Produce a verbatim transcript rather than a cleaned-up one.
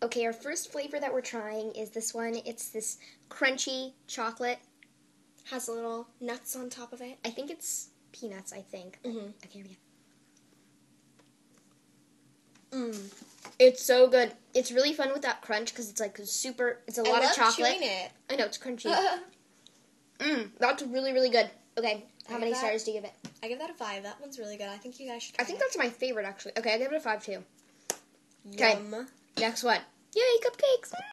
Okay, our first flavor that we're trying is this one. It's this crunchy chocolate. Has little nuts on top of it. I think it's peanuts, I think. Mm-hmm. Okay, here we go. Mmm. It's so good. It's really fun with that crunch because it's like super, it's a I lot love of chocolate. chewing it. I know, it's crunchy. Mmm, that's really, really good. Okay, how many that, stars do you give it? I give that a five. That one's really good. I think you guys should try I think it. that's my favorite, actually. Okay, I give it a five, too. Yum. Next one. Yay, cupcakes!